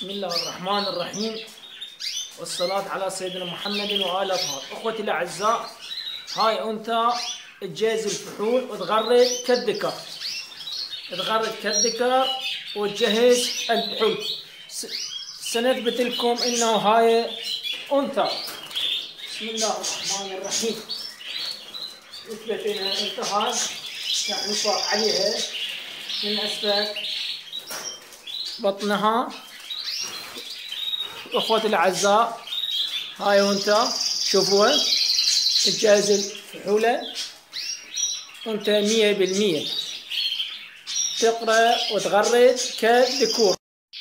بسم الله الرحمن الرحيم، والصلاة على سيدنا محمد وآل أطهار. أخوتي الأعزاء، هاي أنثى تجيز الفحول وتغرد كالذكر وتجهز الفحول. سنثبت لكم إنه هاي أنثى. بسم الله الرحمن الرحيم. نثبت إنها أنثى، هاي يعني نصب عليها من أسفل بطنها. اخوتي الاعزاء، هاي وانت شوفوها تجهز الفحولة، وانت 100% تقرأ وتغرد كالذكور.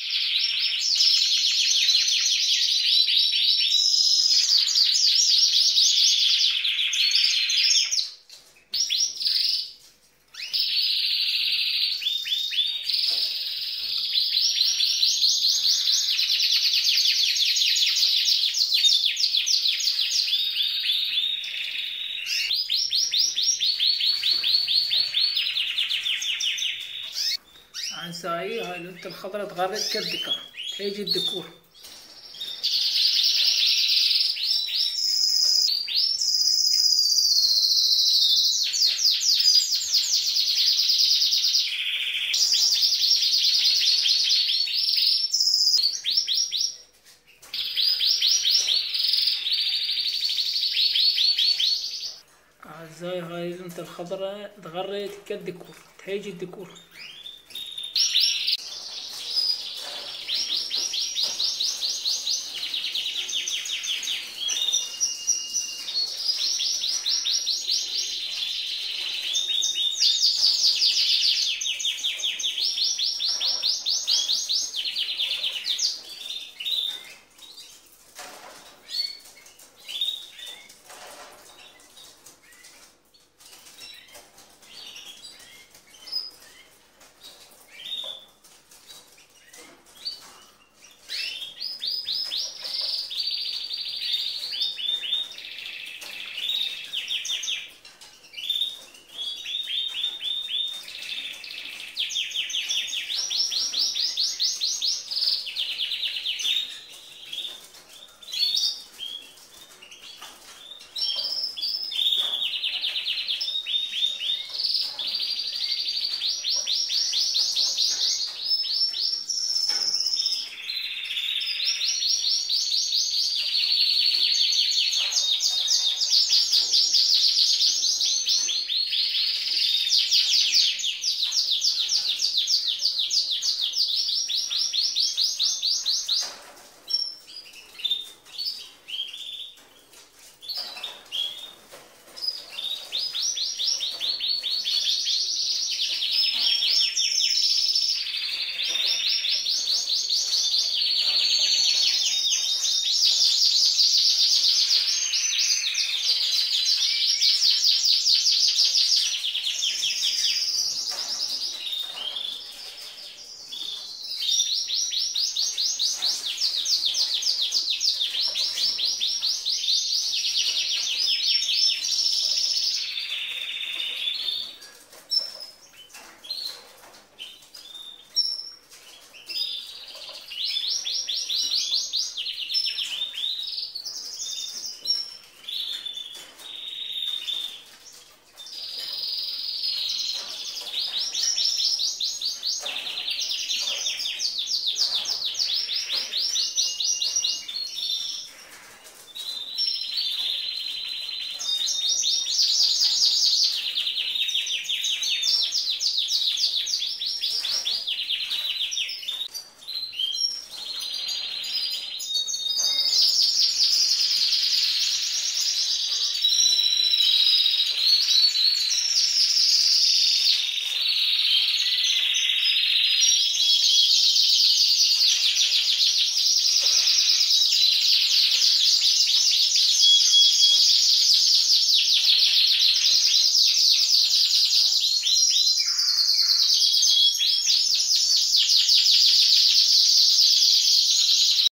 عنساي هاي الأنثى الخضراء تغرد كالذكر، تهيج الذكور. أعزائي، هاي الأنثى الخضراء تغرد كالذكور، تهيج الذكور.